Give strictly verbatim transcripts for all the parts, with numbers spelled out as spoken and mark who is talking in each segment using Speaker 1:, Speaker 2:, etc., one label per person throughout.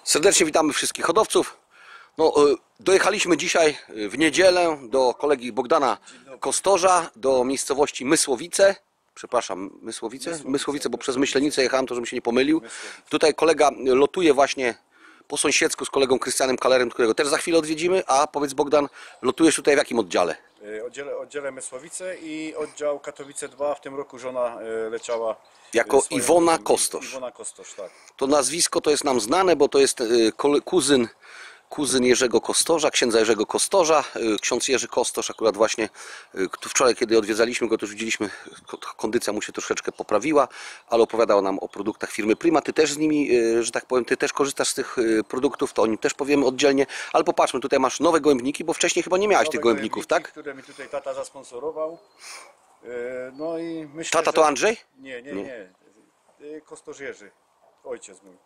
Speaker 1: Serdecznie witamy wszystkich hodowców. No, dojechaliśmy dzisiaj w niedzielę do kolegi Bogdana Kostorza, do miejscowości Mysłowice. Przepraszam, Mysłowice? Mysłowice, Mysłowice bo przez Myślenicę jechałem, to żebym się nie pomylił. Tutaj kolega lotuje właśnie po sąsiedzku z kolegą Krystianem Kalerem, którego też za chwilę odwiedzimy. A powiedz, Bogdan, lotujesz tutaj w jakim oddziale?
Speaker 2: Oddziale, oddziale Mysłowice i oddział Katowice dwa. W tym roku żona leciała
Speaker 1: jako Iwona Kostorz.
Speaker 2: Iwona Kostorz, tak.
Speaker 1: To nazwisko to jest nam znane, bo to jest kuzyn kuzyn Jerzego Kostorza, księdza Jerzego Kostorza. Ksiądz Jerzy Kostorz akurat właśnie wczoraj, kiedy odwiedzaliśmy go, to już widzieliśmy, kondycja mu się troszeczkę poprawiła, ale opowiadał nam o produktach firmy Prima. Ty też z nimi, że tak powiem, ty też korzystasz z tych produktów, to o nim też powiemy oddzielnie, ale popatrzmy, tutaj masz nowe gołębniki, bo wcześniej chyba nie miałeś nowe tych gołębników, tak?
Speaker 2: Które mi tutaj tata zasponsorował. No i myślę,
Speaker 1: tata
Speaker 2: że...
Speaker 1: to Andrzej?
Speaker 2: Nie, nie, nie. Kostorz Jerzy, ojciec mój.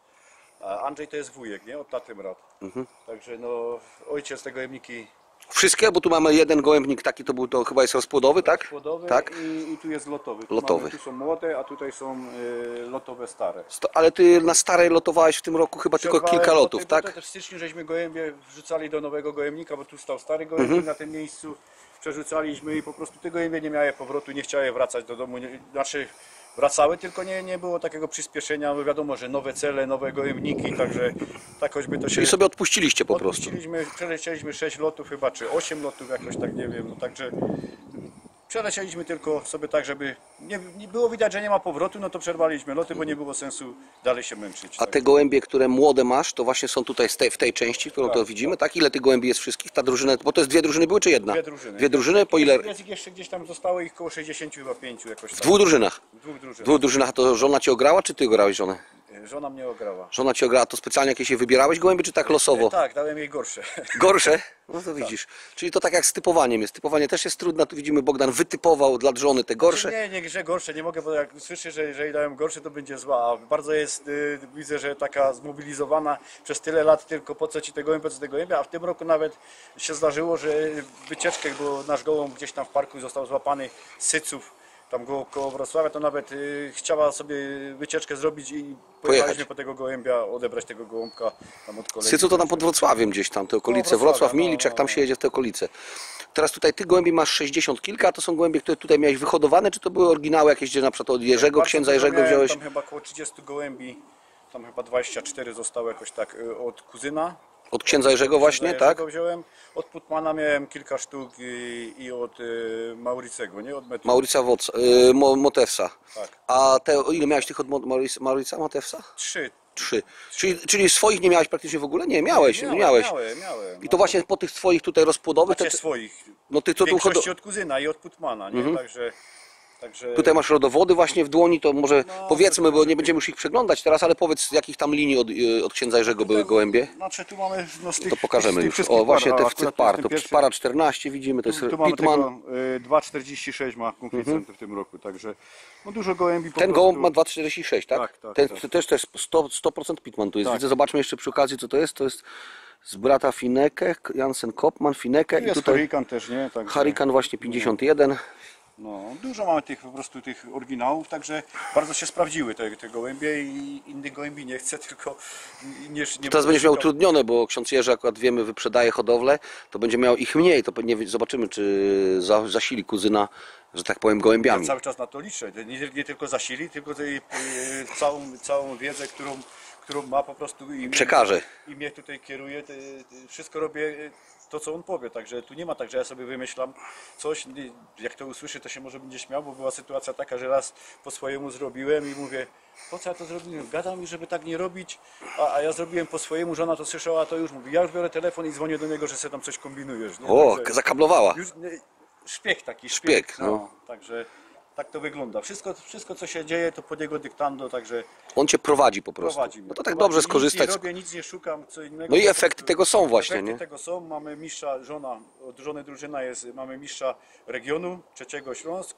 Speaker 2: A Andrzej to jest wujek, nie? Od taty brat. Mhm. Także no, ojciec te gołębniki.
Speaker 1: Wszystkie? Bo tu mamy jeden gołębnik, taki to był, to chyba jest rozpłodowy, tak?
Speaker 2: Rozpłodowy
Speaker 1: tak?
Speaker 2: I, i tu jest lotowy. Tu
Speaker 1: lotowy.
Speaker 2: Mamy, tu są młode, a tutaj są y, lotowe stare.
Speaker 1: Sto, ale ty na starej lotowałeś w tym roku chyba tylko kilka lotów, tak?
Speaker 2: Tutaj w styczniu żeśmy gołębie wrzucali do nowego gołębnika, bo tu stał stary gołębnik mhm. na tym miejscu. Przerzucaliśmy i po prostu te gołębie nie miały powrotu, nie chciały wracać do domu. Nie, znaczy wracały, tylko nie, nie było takiego przyspieszenia, bo wiadomo, że nowe cele, nowe gołębniki, także tak choćby to się...
Speaker 1: Czyli sobie odpuściliście po
Speaker 2: odpuściliśmy,
Speaker 1: prostu.
Speaker 2: Przelecieliśmy sześć lotów chyba, czy osiem lotów jakoś, tak nie wiem, no także... Przelecieliśmy tylko sobie tak, żeby nie, nie było widać, że nie ma powrotu, no to przerwaliśmy loty, bo nie było sensu dalej się męczyć.
Speaker 1: A te gołębie, które młode masz, to właśnie są tutaj w tej części, którą tak, to widzimy, tak. tak? Ile tych gołębi jest wszystkich? Ta drużyna, bo to jest dwie drużyny były, czy jedna?
Speaker 2: Dwie drużyny.
Speaker 1: Dwie drużyny, po ile?
Speaker 2: Jest ich jeszcze gdzieś tam zostało ich około sześćdziesięciu chyba pięciu jakoś.
Speaker 1: W dwóch drużynach?
Speaker 2: W dwóch drużynach.
Speaker 1: W dwóch drużynach. To żona cię ograła, czy ty ograłeś żonę?
Speaker 2: Żona mnie ograła.
Speaker 1: Żona cię ograła, to specjalnie jakieś je wybierałeś gołębie, czy tak losowo?
Speaker 2: Tak, dałem jej gorsze.
Speaker 1: Gorsze? No to widzisz. Tak. Czyli to tak jak z typowaniem jest. Typowanie też jest trudne, tu widzimy, Bogdan wytypował dla żony te gorsze.
Speaker 2: Nie, nie, że gorsze, nie mogę, bo jak słyszę, że jeżeli dałem gorsze, to będzie zła. A bardzo jest, y, widzę, że taka zmobilizowana przez tyle lat, tylko po co ci te gołębie, po co te gołębie, a w tym roku nawet się zdarzyło, że wycieczkę, bo nasz gołąb gdzieś tam w parku został złapany z Syców, tam go koło Wrocławia, to nawet y, chciała sobie wycieczkę zrobić i pojechaliśmy po tego gołębia, odebrać tego gołąbka tam od kolegi.
Speaker 1: Sycu to tam pod Wrocławiem gdzieś tam, te okolice, no, Wrocław, Milicz, jak tam się jedzie w te okolice. Teraz tutaj ty gołębi masz sześćdziesiąt kilka, a to są gołębie, które tutaj miałeś wyhodowane, czy to były oryginały jakieś, gdzie na przykład od Jerzego,
Speaker 2: Bardzo
Speaker 1: księdza Jerzego
Speaker 2: miałem,
Speaker 1: wziąłeś?
Speaker 2: Tam chyba około trzydziestu gołębi, tam chyba dwadzieścia cztery zostało jakoś tak od kuzyna.
Speaker 1: Od księdza Jerzego właśnie,
Speaker 2: księdza Jerzego
Speaker 1: tak?
Speaker 2: wziąłem. Od Putmana miałem kilka sztuk i, i od y, Mauricego, nie? Od Metu.
Speaker 1: Maurica Woc, y, Motewsa.
Speaker 2: Tak.
Speaker 1: A te, ile miałeś tych od Maurica, Maurica Motewsa?
Speaker 2: Trzy.
Speaker 1: Trzy. Czyli, czyli swoich nie miałeś praktycznie w ogóle? Nie, miałeś,
Speaker 2: miałem,
Speaker 1: miałeś.
Speaker 2: Miałem, miałem.
Speaker 1: I to właśnie po tych swoich tutaj rozpłodowych...
Speaker 2: Znaczy
Speaker 1: te...
Speaker 2: swoich.
Speaker 1: No ty to tu
Speaker 2: hodo... od kuzyna i od Putmana, nie? Mhm. Także... Także...
Speaker 1: Tutaj masz rodowody właśnie w dłoni, to może no, powiedzmy, bo nie będziemy już ich przeglądać teraz, ale powiedz, z jakich tam linii od, od księdza Jerzego były gołębie?
Speaker 2: Znaczy tu mamy no, z tych,
Speaker 1: to pokażemy
Speaker 2: tych,
Speaker 1: już. O, właśnie te,
Speaker 2: par,
Speaker 1: w tych par, to para czternaście widzimy, to jest
Speaker 2: tu, tu
Speaker 1: Pitman.
Speaker 2: y, dwa czterdzieści sześć ma konficentem mhm. w tym roku, także no dużo gołębi po
Speaker 1: Ten
Speaker 2: prostu...
Speaker 1: gołąb ma dwa czterdzieści sześć, tak?
Speaker 2: Tak, tak,
Speaker 1: Ten
Speaker 2: tak.
Speaker 1: też to jest sto procent Pitman tu jest. Tak. Widzę, zobaczmy jeszcze przy okazji, co to jest. To jest z brata Fineke, Jansen Kopman, Fineke.
Speaker 2: Tu jest i tutaj Hurricane też, nie? Także...
Speaker 1: Hurricane właśnie pięćdziesiąt jeden.
Speaker 2: No, dużo mamy tych po prostu tych oryginałów, także bardzo się sprawdziły te, te gołębie i innych gołębi nie chcę, tylko nie, nie
Speaker 1: teraz będziesz miał utrudnione, bo ksiądz Jerzy akurat wiemy wyprzedaje hodowlę, to będzie miał ich mniej, to nie, zobaczymy, czy za, zasili kuzyna, że tak powiem, gołębiami.
Speaker 2: Ja cały czas na to liczę, nie, nie tylko zasili, tylko tej, y, całą, całą wiedzę, którą, którą ma po prostu i
Speaker 1: przekaże.
Speaker 2: I mnie tutaj kieruje, te, wszystko robię to, co on powie, także tu nie ma tak, że ja sobie wymyślam coś, jak to usłyszy, to się może będzie śmiał, bo była sytuacja taka, że raz po swojemu zrobiłem i mówię, po co ja to zrobiłem? Gadał mi, żeby tak nie robić, a, a ja zrobiłem po swojemu, żona to słyszała, to już mówi, ja już biorę telefon i dzwonię do niego, że sobie tam coś kombinujesz. Nie?
Speaker 1: O,
Speaker 2: także,
Speaker 1: zakablowała.
Speaker 2: Już, nie, szpieg taki,
Speaker 1: szpieg.
Speaker 2: szpieg no. No, także tak to wygląda. Wszystko, wszystko co się dzieje, to pod jego dyktando, także...
Speaker 1: On cię prowadzi po prostu.
Speaker 2: Prowadzi,
Speaker 1: no to tak
Speaker 2: prowadzi.
Speaker 1: dobrze skorzystać.
Speaker 2: Nic nie robię, nic nie szukam, co innego.
Speaker 1: No i efekty tego są właśnie,
Speaker 2: efekty
Speaker 1: nie?
Speaker 2: tego są. Mamy mistrza, żona, od żony drużyna jest, mamy mistrza regionu, trzeciego Śląsk.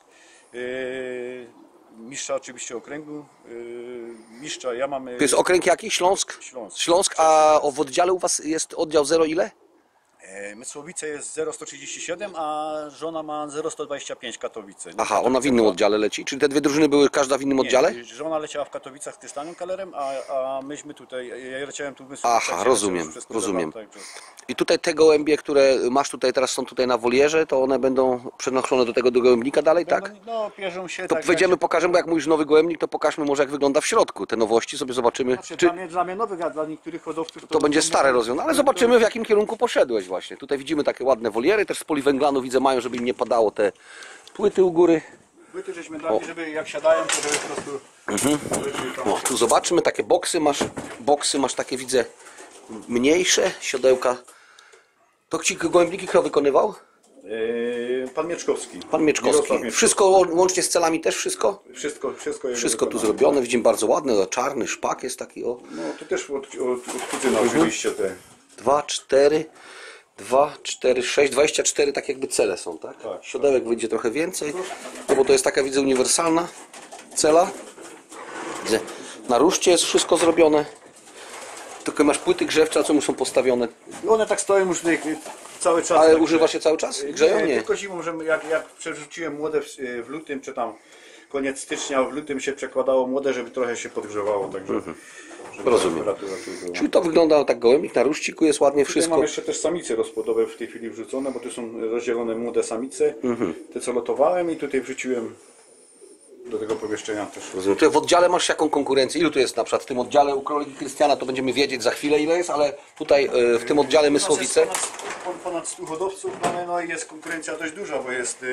Speaker 2: Yy, mistrza oczywiście okręgu. Yy, mistrza, ja mamy...
Speaker 1: To jest okręg jaki? Śląsk?
Speaker 2: Śląsk.
Speaker 1: Śląsk, a w oddziale u was jest oddział zero ile?
Speaker 2: E, Mysłowice jest zero sto trzydzieści siedem, a żona ma zero sto dwadzieścia pięć Katowice.
Speaker 1: Aha, ona w innym oddziale leci? Czyli te dwie drużyny były każda w innym oddziale?
Speaker 2: Nie, żona leciała w Katowicach z Krystianem Kalerem, a, a myśmy tutaj, ja leciałem tu w Mysłowicach.
Speaker 1: Aha,
Speaker 2: gdzie
Speaker 1: rozumiem,
Speaker 2: leciałem przez tyle
Speaker 1: rozumiem.
Speaker 2: lat, także-
Speaker 1: I tutaj te gołębie, które masz tutaj, teraz są tutaj na wolierze, to one będą przenoszone do tego do gołębnika dalej, tak?
Speaker 2: No, no pierzą się.
Speaker 1: To
Speaker 2: tak,
Speaker 1: wejdziemy,
Speaker 2: tak,
Speaker 1: pokażemy, bo jak mówisz nowy gołębnik, to pokażmy może jak wygląda w środku. Te nowości sobie zobaczymy.
Speaker 2: Znaczy,
Speaker 1: Czy
Speaker 2: dla, mnie, dla mnie nowych, a dla niektórych hodowców
Speaker 1: to będzie
Speaker 2: to-
Speaker 1: stare rozwiązanie, ale zobaczymy w jakim kierunku poszedłeś właśnie. Tutaj widzimy takie ładne woliery, też z poliwęglanu widzę mają, żeby im nie padało te płyty u góry.
Speaker 2: Byty żeśmy dali, żeby jak siadają, to żeby po prostu...
Speaker 1: O, tu zobaczmy, takie boksy masz, boksy masz takie widzę mniejsze, siodełka. To ci gołębniki kto wykonywał?
Speaker 2: Yy, pan Mieczkowski.
Speaker 1: Pan Mieczkowski.
Speaker 2: Mirosław Mieczkowski.
Speaker 1: Wszystko łącznie z celami też wszystko?
Speaker 2: Wszystko, wszystko, jego
Speaker 1: Wszystko tu
Speaker 2: wykonane.
Speaker 1: zrobione, widzimy bardzo ładne, czarny szpak jest taki o.
Speaker 2: No to też od, od, od kuzyna oczywiście te.
Speaker 1: dwa, cztery, dwa, cztery, sześć, dwadzieścia cztery tak jakby cele są, tak?
Speaker 2: Tak,
Speaker 1: Siodełek wyjdzie trochę więcej, no bo to jest taka widzę uniwersalna cela. Widzę, na ruszcie jest wszystko zrobione. Tylko masz płyty grzewcze, co mu są postawione.
Speaker 2: No one tak stoją już tutaj cały czas.
Speaker 1: Ale
Speaker 2: tak,
Speaker 1: używa się cały czas? Grzeją?
Speaker 2: Nie,
Speaker 1: Nie.
Speaker 2: tylko zimą, że jak, jak przerzuciłem młode w, w lutym, czy tam koniec stycznia, w lutym się przekładało młode, żeby trochę się podgrzewało, także żeby
Speaker 1: Rozumiem.
Speaker 2: temperatura tu była.
Speaker 1: Czyli to wygląda tak gołębik, na ruszciku jest ładnie
Speaker 2: Tutaj
Speaker 1: wszystko.
Speaker 2: mam jeszcze też samice rozpłodowe w tej chwili wrzucone, bo tu są rozdzielone młode samice, te co lotowałem i tutaj wrzuciłem do tego pomieszczenia też.
Speaker 1: Rozumiem. Tutaj w oddziale masz jaką konkurencję? Ilu tu jest na przykład w tym oddziale u kolegi Krystiana, to będziemy wiedzieć za chwilę ile jest, ale tutaj e, w tym oddziale Mysłowice.
Speaker 2: U nas jest ponad, ponad stu hodowców mamy, no i jest konkurencja dość duża, bo jest y,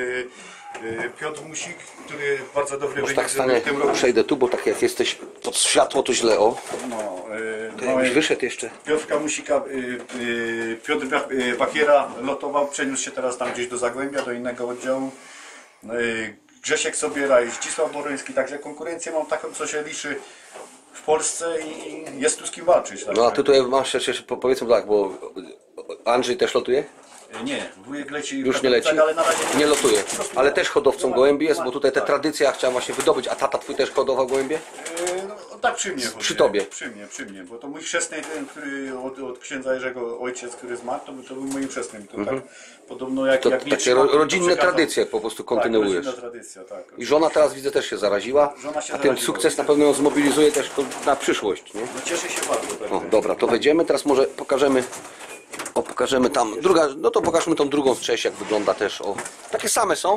Speaker 2: y, Piotr Musik, który bardzo dobry
Speaker 1: Może
Speaker 2: wynik
Speaker 1: tak
Speaker 2: zrobił
Speaker 1: stanie,
Speaker 2: w tym roku.
Speaker 1: przejdę tu, bo tak jak jesteś pod światło to źle, o.
Speaker 2: No, y,
Speaker 1: To
Speaker 2: no
Speaker 1: jakbyś
Speaker 2: i
Speaker 1: wyszedł jeszcze.
Speaker 2: Piotrka Musika, y, y, Piotr Bach- y, Bakiera lotował, przeniósł się teraz tam gdzieś do Zagłębia, do innego oddziału. No i Grzesiek Sobiera i Zdzisław Boroński, także konkurencję mam taką, co się liczy w Polsce i jest tu z kim walczyć.
Speaker 1: No a ty tutaj masz jeszcze, po- powiedzmy tak, bo Andrzej też lotuje?
Speaker 2: Nie, wujek leci w
Speaker 1: Już nie leci?
Speaker 2: Katowicach, ale na razie
Speaker 1: Nie lotuje. Ale też hodowcą gołębi jest, bo
Speaker 2: tak,
Speaker 1: tutaj te
Speaker 2: tak.
Speaker 1: tradycje ja chciałem właśnie wydobyć. A tata twój też hodował gołębie?
Speaker 2: Yy, No, tak przy mnie.
Speaker 1: Przy tobie.
Speaker 2: Przy mnie, przy mnie, bo to mój chrzestny, ten, który od, od księdza Jerzego ojciec, który zmarł, to, był- to był moim chrzestnym. To tak podobno jak,
Speaker 1: Mhm. To
Speaker 2: jak mnie
Speaker 1: takie
Speaker 2: trzyma,
Speaker 1: ro-
Speaker 2: to
Speaker 1: rodzinne
Speaker 2: przekazał.
Speaker 1: tradycje po prostu
Speaker 2: Tak,
Speaker 1: kontynuujesz.
Speaker 2: rodzinna tradycja, tak.
Speaker 1: I żona teraz widzę też się zaraziła,
Speaker 2: Żona się
Speaker 1: a ten
Speaker 2: zaraziła.
Speaker 1: sukces na pewno ją zmobilizuje też na przyszłość, nie?
Speaker 2: No cieszę się bardzo. Tak,
Speaker 1: O, dobra, to wejdziemy, teraz może pokażemy, o pokażemy tam, druga, no to pokażmy tą drugą część jak wygląda też, o. Takie same są,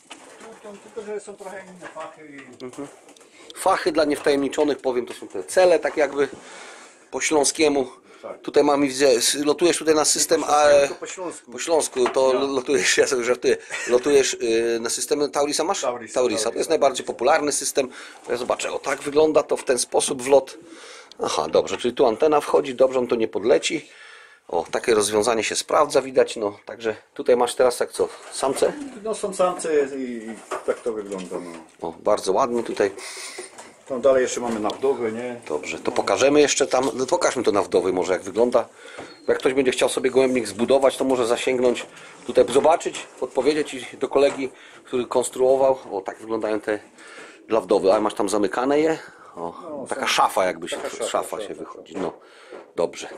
Speaker 2: Tylko, że są trochę inne fachy i...
Speaker 1: Mhm. fachy dla niewtajemniczonych, powiem, to są te cele, tak jakby po śląskiemu.
Speaker 2: Tak.
Speaker 1: Tutaj mamy, widzę, s- lotujesz tutaj na system A E,
Speaker 2: Tylko po śląsku.
Speaker 1: po śląsku, to lotujesz, ja sobie żartuję, lotujesz y, na system Taurisa masz?
Speaker 2: Taurisa,
Speaker 1: Taurisa, to
Speaker 2: Taurisa.
Speaker 1: jest najbardziej popularny system. Ja zobaczę, o tak wygląda to w ten sposób wlot. Aha, dobrze, czyli tu antena wchodzi, dobrze, on to nie podleci. O, takie rozwiązanie się sprawdza, widać, no, także tutaj masz teraz tak co, samce?
Speaker 2: No są samce i, i tak to wygląda. No.
Speaker 1: O, bardzo ładnie tutaj.
Speaker 2: Tam dalej jeszcze mamy na wdowę, nie?
Speaker 1: Dobrze, to pokażemy jeszcze tam, no pokażmy to na wdowy może jak wygląda. Jak ktoś będzie chciał sobie gołębnik zbudować, to może zasięgnąć tutaj, zobaczyć, podpowiedzieć i do kolegi, który konstruował. O, tak wyglądają te dla wdowy, ale masz tam zamykane je. O, taka szafa jakby się,
Speaker 2: taka
Speaker 1: szafa,
Speaker 2: szafa,
Speaker 1: się
Speaker 2: szafa,
Speaker 1: wychodzi, no, dobrze.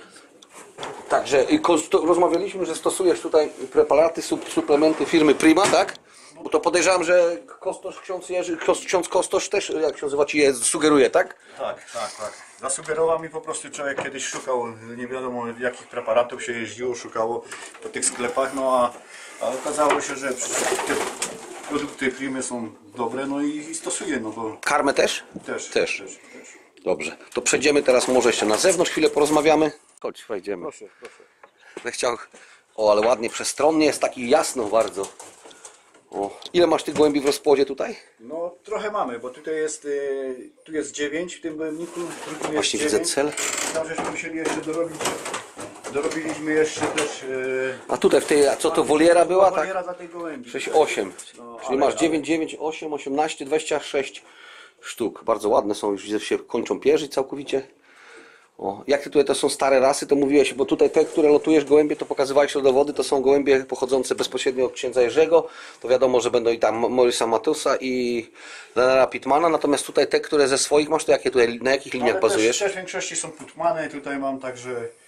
Speaker 1: Także i konstu- rozmawialiśmy, że stosujesz tutaj preparaty, sup- suplementy firmy Prima, tak? Bo to podejrzewam, że Kostosz, ksiądz Jerzy, Kos- ksiądz Kostosz też, jak się nazywa, ci je sugeruje, tak?
Speaker 2: Tak, tak, tak. Zasugerował mi po prostu człowiek kiedyś szukał, nie wiadomo jakich preparatów się jeździło, szukało po tych sklepach, no a, a okazało się, że przecież te produkty firmy są dobre, no i, i stosuję, no bo
Speaker 1: Karmę też?
Speaker 2: też.
Speaker 1: Też.
Speaker 2: też, też.
Speaker 1: Dobrze, to przejdziemy teraz może jeszcze na zewnątrz, chwilę porozmawiamy. Chodź, wejdziemy.
Speaker 2: Proszę, proszę.
Speaker 1: Będę chciał... O, ale ładnie przestronnie, jest taki jasno bardzo. O. Ile masz tych gołębi w rozpłodzie tutaj?
Speaker 2: No trochę mamy, bo tutaj jest, y, tu jest dziewięć w tym gołębniku, w drugim jest
Speaker 1: Właśnie widzę
Speaker 2: dziewięć.
Speaker 1: cel.
Speaker 2: Tam żeśmy musieli jeszcze dorobić, dorobiliśmy jeszcze też... Y,
Speaker 1: A tutaj w tej, a co to woliera była, tak?
Speaker 2: woliera za tej gołębi.
Speaker 1: sześć, osiem.
Speaker 2: No,
Speaker 1: Czyli
Speaker 2: ale-
Speaker 1: masz
Speaker 2: ale-
Speaker 1: dziewięć, dziewięć, osiem, osiemnaście, dwadzieścia sześć sztuk. Bardzo ładne są, już widzę, się kończą pierzyć całkowicie. O, jak ty tutaj to są stare rasy, to mówiłeś, bo tutaj te, które lotujesz gołębie, to pokazywałeś dowody, to są gołębie pochodzące bezpośrednio od księdza Jerzego. To wiadomo, że będą i tam Morisa Matusa i Lenara Pittmana, natomiast tutaj te, które ze swoich masz, to jakie tutaj, na jakich liniach
Speaker 2: Ale
Speaker 1: bazujesz?
Speaker 2: Też, też w większości są putmane, tutaj mam także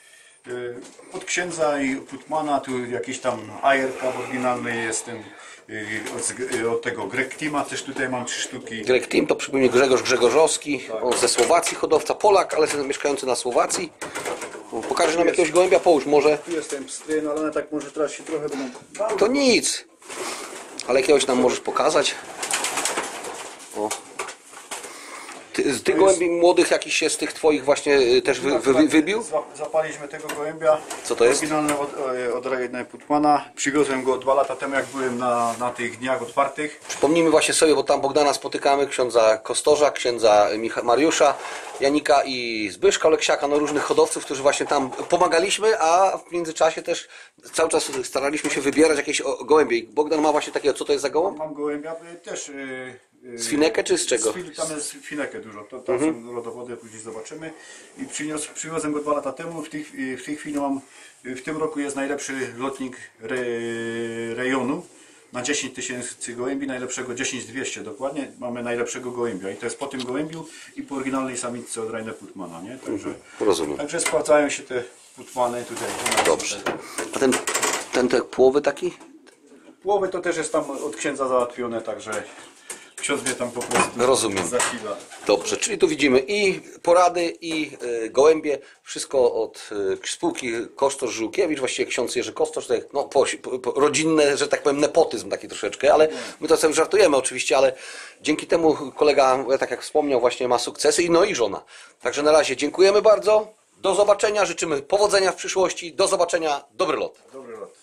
Speaker 2: Y, Od księdza i Putmana tu jakiś tam ajerka oryginalny jest ten, y, od, z- y, od tego Greg Tima też tutaj mam trzy sztuki.
Speaker 1: Greg Team to przypomnę Grzegorz Grzegorzowski, on ze Słowacji hodowca, Polak, ale mieszkający na Słowacji. Pokażesz nam jakiegoś gołębia, połóż może.
Speaker 2: Tu jest ten pstryn, ale one tak może teraz się trochę będą...
Speaker 1: To nic, ale jakiegoś nam możesz pokazać. O. Ty, z tych gołębi młodych jakiś się z tych twoich właśnie y, też wy, wy, wy, wybił?
Speaker 2: Zła- Zapaliśmy tego gołębia.
Speaker 1: Co to jest?
Speaker 2: Oryginalny od, e, od Rejna Putmana. Przywiozłem go dwa lata temu, jak byłem na, na tych dniach otwartych.
Speaker 1: Przypomnijmy właśnie sobie, bo tam Bogdana spotykamy, księdza Kostorza, księdza Micha- Mariusza, Janika i Zbyszka Oleksiaka, no różnych hodowców, którzy właśnie tam pomagaliśmy, a w międzyczasie też cały czas staraliśmy się wybierać jakieś o- gołębie. I Bogdan ma właśnie takiego, co to jest za gołąb?
Speaker 2: Mam gołębia e, też... e, e,
Speaker 1: Z finekę czy z czego?
Speaker 2: Z fin, tam jest finekę dużo, to, tam są rodowody, później zobaczymy. I przynios, przywiozłem go dwa lata temu, w tej, w tej chwili mam, w tym roku jest najlepszy lotnik re, rejonu. Na dziesięć tysięcy gołębi, najlepszego dziesięć dwieście dokładnie, mamy najlepszego gołębia. I to jest po tym gołębiu i po oryginalnej samiczce od Rainer Putmana, nie? Także,
Speaker 1: Rozumiem.
Speaker 2: także sprawdzają się te Putmany tutaj.
Speaker 1: Dobrze. A ten, ten te płowy taki?
Speaker 2: Połowy to też jest tam od księdza załatwione, także ksiądz mnie tam po prostu
Speaker 1: Rozumiem.
Speaker 2: zasila.
Speaker 1: Dobrze, czyli tu widzimy i porady, i y, gołębie, wszystko od y, spółki Kostosz Żółkiewicz, właściwie ksiądz Jerzy Kostosz, tutaj, no, po, po, rodzinne, że tak powiem, nepotyzm taki troszeczkę, ale my to sobie żartujemy oczywiście, ale dzięki temu kolega, tak jak wspomniał, właśnie ma sukcesy i no i żona. Także na razie dziękujemy bardzo, do zobaczenia, życzymy powodzenia w przyszłości, do zobaczenia, dobry lot.
Speaker 2: Dobry lot.